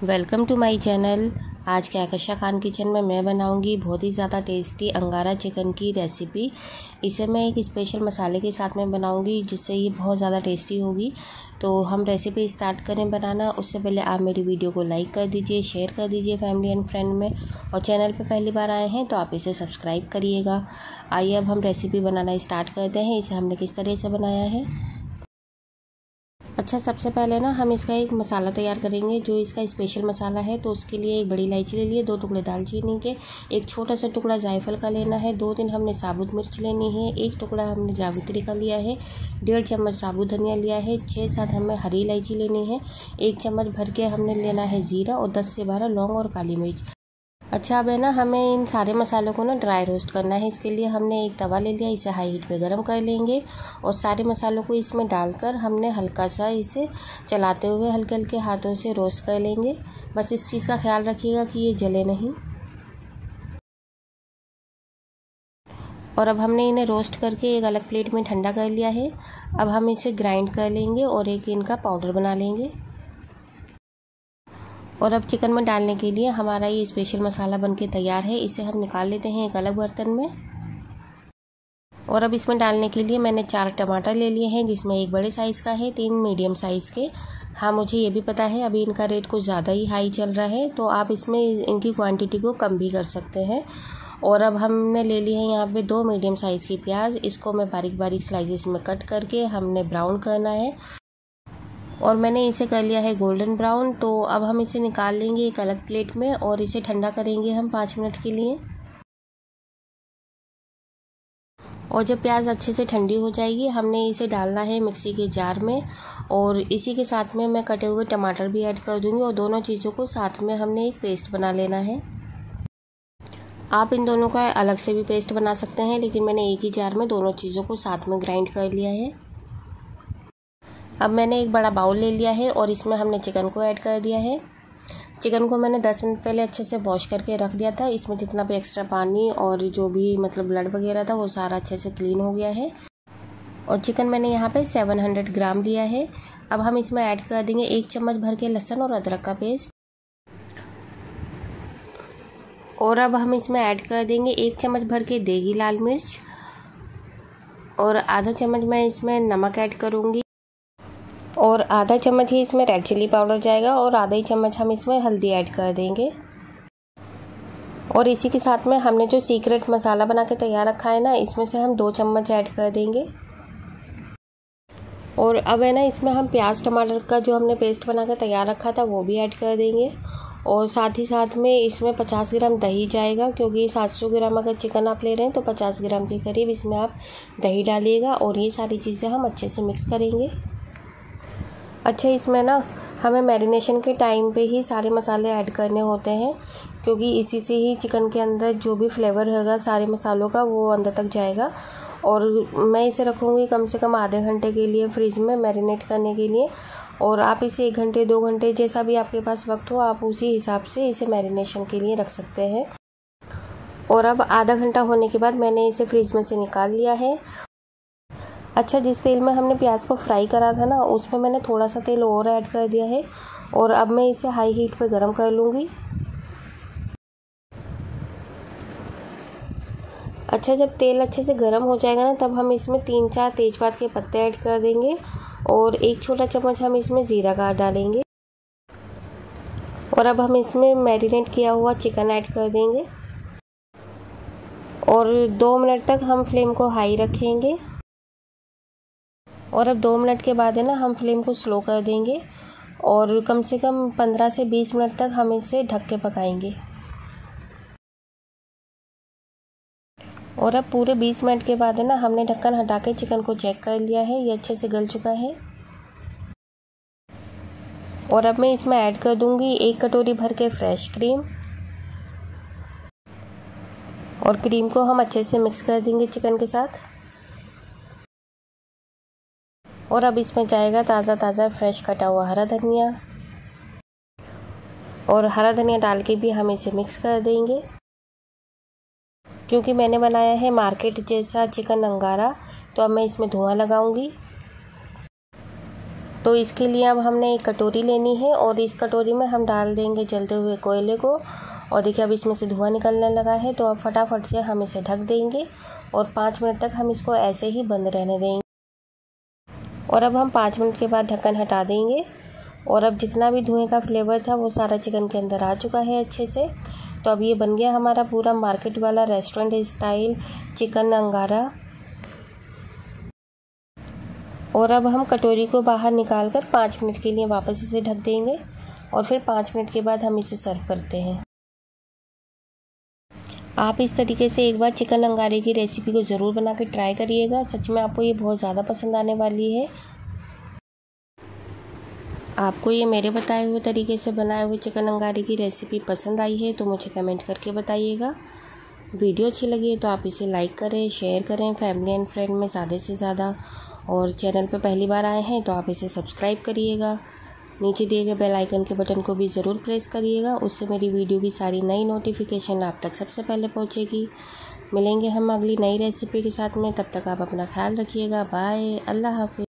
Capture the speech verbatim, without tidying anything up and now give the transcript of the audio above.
Welcome to my channel. आज के आकर्षा Khan kitchen में मैं बनाऊंगी बहुत ही ज़्यादा टेस्टी अंगारा चिकन की रेसिपी। इसे मैं एक स्पेशल मसाले के साथ में बनाऊंगी जिससे ये बहुत ज़्यादा टेस्टी होगी। तो हम रेसिपी स्टार्ट करें बनाना। उससे पहले आप मेरी वीडियो को लाइक कर दीजिए, शेयर कर दीजिए फैमिली एंड फ्रेंड में, और चैनल पर पहली बार आए हैं तो आप इसे सब्सक्राइब करिएगा। आइए अब हम रेसिपी बनाना स्टार्ट करते हैं। इसे हमने किस तरह से बनाया है। अच्छा, सबसे पहले ना हम इसका एक मसाला तैयार करेंगे जो इसका स्पेशल मसाला है। तो उसके लिए एक बड़ी इलायची ले लिए, दो टुकड़े दालचीनी के, एक छोटा सा टुकड़ा जायफल का लेना है, दो तीन हमने साबुत मिर्च लेनी है, एक टुकड़ा हमने जावित्री का लिया है, डेढ़ चम्मच साबुत धनिया लिया है, छः सात हमें हरी इलायची लेनी है, एक चम्मच भर के हमने लेना है ज़ीरा, और दस से बारह लौंग और काली मिर्च। अच्छा, अब है ना हमें इन सारे मसालों को ना ड्राई रोस्ट करना है। इसके लिए हमने एक तवा ले लिया, इसे हाई हीट पे गरम कर लेंगे और सारे मसालों को इसमें डालकर हमने हल्का सा इसे चलाते हुए हल्के हल्के हाथों से रोस्ट कर लेंगे। बस इस चीज़ का ख्याल रखिएगा कि ये जले नहीं। और अब हमने इन्हें रोस्ट करके एक अलग प्लेट में ठंडा कर लिया है। अब हम इसे ग्राइंड कर लेंगे और एक इनका पाउडर बना लेंगे। और अब चिकन में डालने के लिए हमारा ये स्पेशल मसाला बनके तैयार है। इसे हम निकाल लेते हैं एक अलग बर्तन में। और अब इसमें डालने के लिए मैंने चार टमाटर ले लिए हैं, जिसमें एक बड़े साइज़ का है, तीन मीडियम साइज़ के। हाँ, मुझे ये भी पता है अभी इनका रेट कुछ ज़्यादा ही हाई चल रहा है, तो आप इसमें इनकी क्वांटिटी को कम भी कर सकते हैं। और अब हमने ले ली है यहाँ पे दो मीडियम साइज़ की प्याज। इसको मैं बारीक बारीक स्लाइसेस में कट करके हमने ब्राउन करना है, और मैंने इसे कर लिया है गोल्डन ब्राउन। तो अब हम इसे निकाल लेंगे एक अलग प्लेट में और इसे ठंडा करेंगे हम पाँच मिनट के लिए। और जब प्याज अच्छे से ठंडी हो जाएगी हमने इसे डालना है मिक्सी के जार में, और इसी के साथ में मैं कटे हुए टमाटर भी ऐड कर दूंगी, और दोनों चीज़ों को साथ में हमने एक पेस्ट बना लेना है। आप इन दोनों का अलग से भी पेस्ट बना सकते हैं, लेकिन मैंने एक ही जार में दोनों चीज़ों को साथ में ग्राइंड कर लिया है। अब मैंने एक बड़ा बाउल ले लिया है और इसमें हमने चिकन को ऐड कर दिया है। चिकन को मैंने दस मिनट पहले अच्छे से वॉश करके रख दिया था। इसमें जितना भी एक्स्ट्रा पानी और जो भी मतलब ब्लड वगैरह था वो सारा अच्छे से क्लीन हो गया है। और चिकन मैंने यहाँ पे सात सौ ग्राम लिया है। अब हम इसमें ऐड कर देंगे एक चम्मच भर के लहसुन और अदरक का पेस्ट। और अब हम इसमें ऐड कर देंगे एक चम्मच भर के देगी लाल मिर्च, और आधा चम्मच मैं इसमें नमक ऐड करूँगी, और आधा चम्मच ही इसमें रेड चिली पाउडर जाएगा, और आधा ही चम्मच हम इसमें हल्दी ऐड कर देंगे। और इसी के साथ में हमने जो सीक्रेट मसाला बना के तैयार रखा है ना, इसमें से हम दो चम्मच ऐड कर देंगे। और अब है ना इसमें हम प्याज टमाटर का जो हमने पेस्ट बना के तैयार रखा था वो भी ऐड कर देंगे। और साथ ही साथ में इसमें पचास ग्राम दही जाएगा, क्योंकि सात सौ ग्राम अगर चिकन आप ले रहे हैं तो पचास ग्राम के करीब इसमें आप दही डालिएगा। और ये सारी चीज़ें हम अच्छे से मिक्स करेंगे। अच्छा, इसमें ना हमें मैरिनेशन के टाइम पे ही सारे मसाले ऐड करने होते हैं, क्योंकि इसी से ही चिकन के अंदर जो भी फ्लेवर होगा सारे मसालों का वो अंदर तक जाएगा। और मैं इसे रखूँगी कम से कम आधे घंटे के लिए फ्रिज में मैरिनेट करने के लिए। और आप इसे एक घंटे दो घंटे जैसा भी आपके पास वक्त हो आप उसी हिसाब से इसे मैरिनेशन के लिए रख सकते हैं। और अब आधा घंटा होने के बाद मैंने इसे फ्रिज में से निकाल लिया है। अच्छा, जिस तेल में हमने प्याज को फ्राई करा था ना, उसमें मैंने थोड़ा सा तेल और ऐड कर दिया है, और अब मैं इसे हाई हीट पे गरम कर लूँगी। अच्छा, जब तेल अच्छे से गरम हो जाएगा ना, तब हम इसमें तीन चार तेज़पात के पत्ते ऐड कर देंगे, और एक छोटा चम्मच हम इसमें ज़ीरा का डालेंगे। और अब हम इसमें मैरिनेट किया हुआ चिकन ऐड कर देंगे, और दो मिनट तक हम फ्लेम को हाई रखेंगे। और अब दो मिनट के बाद है ना हम फ्लेम को स्लो कर देंगे, और कम से कम पंद्रह से बीस मिनट तक हम इसे ढक के पकाएंगे। और अब पूरे बीस मिनट के बाद है ना हमने ढक्कन हटा के चिकन को चेक कर लिया है, ये अच्छे से गल चुका है। और अब मैं इसमें ऐड कर दूंगी एक कटोरी भर के फ्रेश क्रीम, और क्रीम को हम अच्छे से मिक्स कर देंगे चिकन के साथ। और अब इसमें जाएगा ताज़ा ताज़ा फ्रेश कटा हुआ हरा धनिया, और हरा धनिया डाल के भी हम इसे मिक्स कर देंगे। क्योंकि मैंने बनाया है मार्केट जैसा चिकन अंगारा, तो अब मैं इसमें धुआं लगाऊंगी। तो इसके लिए अब हमने एक कटोरी लेनी है और इस कटोरी में हम डाल देंगे जलते हुए कोयले को। और देखिए अब इसमें से धुआं निकलने लगा है, तो अब फटाफट से हम इसे ढक देंगे और पाँच मिनट तक हम इसको ऐसे ही बंद रहने देंगे। और अब हम पाँच मिनट के बाद ढक्कन हटा देंगे और अब जितना भी धुएं का फ्लेवर था वो सारा चिकन के अंदर आ चुका है अच्छे से। तो अब ये बन गया हमारा पूरा मार्केट वाला रेस्टोरेंट स्टाइल चिकन अंगारा। और अब हम कटोरी को बाहर निकाल कर पाँच मिनट के लिए वापस इसे ढक देंगे और फिर पाँच मिनट के बाद हम इसे सर्व करते हैं। आप इस तरीके से एक बार चिकन अंगारे की रेसिपी को ज़रूर बना के ट्राई करिएगा, सच में आपको ये बहुत ज़्यादा पसंद आने वाली है। आपको ये मेरे बताए हुए तरीके से बनाए हुए चिकन अंगारे की रेसिपी पसंद आई है तो मुझे कमेंट करके बताइएगा। वीडियो अच्छी लगी है तो आप इसे लाइक करें, शेयर करें फैमिली एंड फ्रेंड में ज़्यादा से ज़्यादा। और चैनल पर पहली बार आए हैं तो आप इसे सब्सक्राइब करिएगा। नीचे दिए गए बेल आइकन के बटन को भी ज़रूर प्रेस करिएगा, उससे मेरी वीडियो की सारी नई नोटिफिकेशन आप तक सबसे पहले पहुंचेगी। मिलेंगे हम अगली नई रेसिपी के साथ में, तब तक आप अपना ख्याल रखिएगा। बाय, अल्लाह हाफिज़।